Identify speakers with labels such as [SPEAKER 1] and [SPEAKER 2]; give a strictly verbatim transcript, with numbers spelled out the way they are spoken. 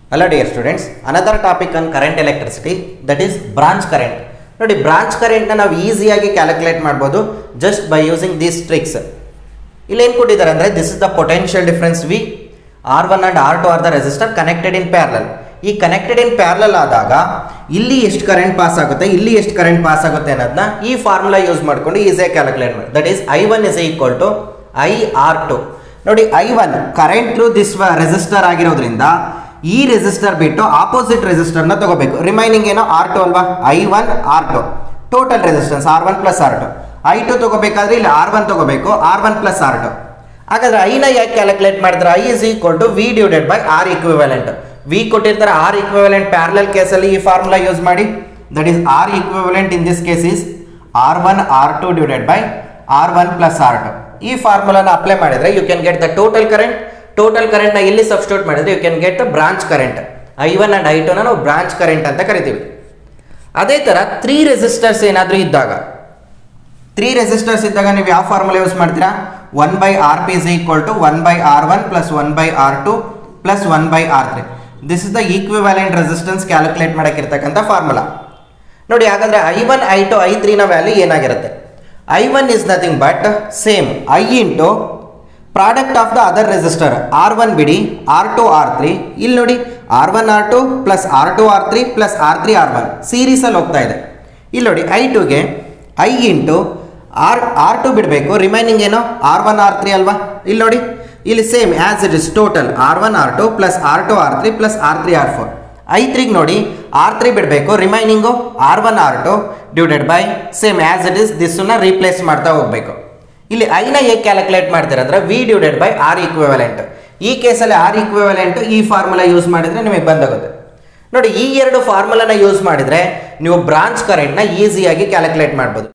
[SPEAKER 1] Hello dear students, another topic on current electricity, that is branch current. ನೋಡಿ branch current ನ ನಾವು ಈಸಿಯಾಗಿ calculate ಮಾಡಬಹುದು just by using these tricks. ಇಲ್ಲಿ ಏನು ಕೊಟ್ಟಿದ್ದಾರೆ ಅಂದ್ರೆ this is the potential difference V, R one and R two are the resistor connected in parallel. ಈ connected in parallel ಆದಾಗ ಇಲ್ಲಿ ಎಷ್ಟು ಕರೆಂಟ್ ಪಾಸ್ ಆಗುತ್ತೆ ಇಲ್ಲಿ ಎಷ್ಟು ಕರೆಂಟ್ ಪಾಸ್ ಆಗುತ್ತೆ ಅನ್ನೋದನ್ನ ಈ ಫಾರ್ಮುಲಾ ಯೂಸ್ ಮಾಡ್ಕೊಂಡು ಈಸಿಯಾಗಿ ಕ್ಯಾಲ್ಕುಲೇಟ್ ಮಾಡಿ. That is I one is equal to I R two. ನೋಡಿ I one current through this resistor ಆಗಿರೋದ್ರಿಂದ ಈ ರೆಸಿಸ್ಟರ್ ಬಿಟ್ಟು ಆಪೋಸಿಟ್ ರೆಸಿಸ್ಟರ್ ನ ತಗೋಬೇಕು. ರಿಮೈನಿಂಗ್ ಏನೋ ಆರ್ ಟು ಅಲ್ವಾ, I one R two total resistance R one plus R two. I two ತಗೋಬೇಕಾದ್ರೆ ಇಲ್ಲಿ ಆರ್ ಒನ್ ತಗೋಬೇಕು, R one plus R two. ಹಾಗಾದ್ರೆ ಐ ನ ಯಾಕೆ ಕ್ಯಾಲ್ಕುಲೇಟ್ ಮಾಡಿದ್ರೆ I is equal to V divided by R equivalent. V ಕೊಟ್ಟಿರ್ತಾರೆ R equivalent parallel ಕೇಸಲ್ಲಿ ಈ ಫಾರ್ಮುಲಾ ಯೂಸ್ ಮಾಡಿ. That is R equivalent in this case is R one R two divided by R one plus R two. ಈ ಫಾರ್ಮುಲಾನ apply ಮಾಡಿದ್ರೆ you can get the total current. Total current ನ ಇಲ್ಲಿ substitute ಮಾಡಿದ್ರೆ you can get the branch current. I one and I two ನ ನಾವು branch current ಅಂತ ಕರಿತೀವಿ. ಅದೇ ತರ ತ್ರೀ ರೆಸಿಸ್ಟರ್ಸ್ ಏನಾದ್ರೂ ಇದ್ದಾಗ ತ್ರೀ ರೆಸಿಸ್ಟರ್ಸ್ ಇದ್ದಾಗ ನೀವು ಯಾವ ಫಾರ್ಮುಲಾ ಯೂಸ್ ಮಾಡ್ತೀರಾ? One by R P is equal to one by R one plus one by R two plus one by R three. This is the equivalent resistance calculate ಮಾಡಕ್ಕಿರ್ತಕ್ಕಂಥ formula. ನೋಡಿ ಹಾಗಾದ್ರೆ I one I two I three ನ value ಏನಾಗಿರುತ್ತೆ? I one is nothing but same I into product of the other resistor R one ಬಿಡಿ R two R three. ಇಲ್ಲಿ ನೋಡಿ R one R two plus R two R three plus R three R one series ಅಲ್ಲಿ ಹೋಗ್ತಾ ಇದೆ. ಇಲ್ಲಿ ನೋಡಿ I ಟುಗೆ I into R R two ಬಿಡಬೇಕು, ರಿಮೈನಿಂಗ್ ಏನೋ ಆರ್ ಒನ್ ಆರ್ ತ್ರೀ ಅಲ್ವಾ. ಇಲ್ಲಿ ನೋಡಿ ಇಲ್ಲಿ same as it is total R one R two plus R two R three plus R three R four. I ತ್ರೀಗೆ ನೋಡಿ R three ಬಿಡಬೇಕು, remaining R one R two divided by same as it is ದಿಸ್ಸನ್ನ replace ಮಾಡ್ತಾ ಹೋಗ್ಬೇಕು. ಇಲ್ಲಿ ಐನ ಹೇಗೆ calculate ಮಾಡ್ತೀರಾ ಅಂದ್ರೆ V divided by R equivalent. ಈ ಕೇಸಲ್ಲಿ ಆರ್ ಇಕ್ವಿವೆಲೆಂಟ್ ಈ ಫಾರ್ಮುಲಾ ಯೂಸ್ ಮಾಡಿದ್ರೆ ನಿಮಗೆ ಬಂದಾಗುತ್ತೆ. ನೋಡಿ ಈ ಎರಡು ಫಾರ್ಮುಲಾನ ಯೂಸ್ ಮಾಡಿದ್ರೆ ನೀವು ಬ್ರಾಂಚ್ ಕರೆಂಟ್ನ ಈಸಿಯಾಗಿ ಕ್ಯಾಲ್ಕುಲೇಟ್ ಮಾಡ್ಬೋದು.